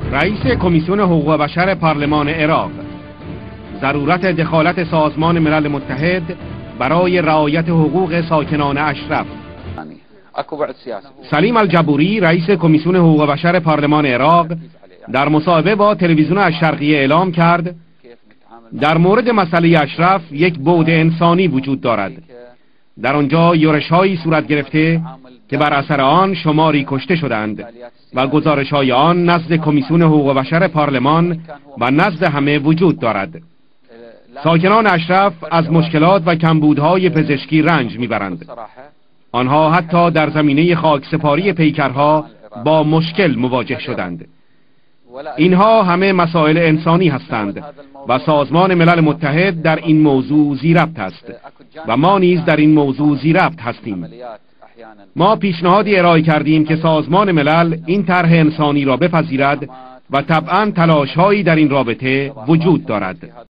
رئیس کمیسیون حقوق بشر پارلمان عراق: ضرورت دخالت سازمان ملل متحد برای رعایت حقوق ساکنان اشرف. سلیم الجبوری، رئیس کمیسیون حقوق بشر پارلمان عراق، در مصاحبه با تلویزیون الشرقیه اعلام کرد در مورد مسئله اشرف یک بعد انسانی وجود دارد. در آنجا یورش‌هایی صورت گرفته که بر اثر آن شماری کشته شدند و گزارش‌های آن نزد کمیسیون حقوق بشر پارلمان و نزد همه وجود دارد. ساکنان اشرف از مشکلات و کمبودهای پزشکی رنج میبرند. آنها حتی در زمینه خاکسپاری پیکرها با مشکل مواجه شدند. اینها همه مسائل انسانی هستند و سازمان ملل متحد در این موضوع ذی‌ربط است و ما نیز در این موضوع ذی‌ربط هستیم. ما پیشنهادی ارائه کردیم که سازمان ملل این طرح انسانی را بپذیرد و طبعاً تلاش‌هایی در این رابطه وجود دارد.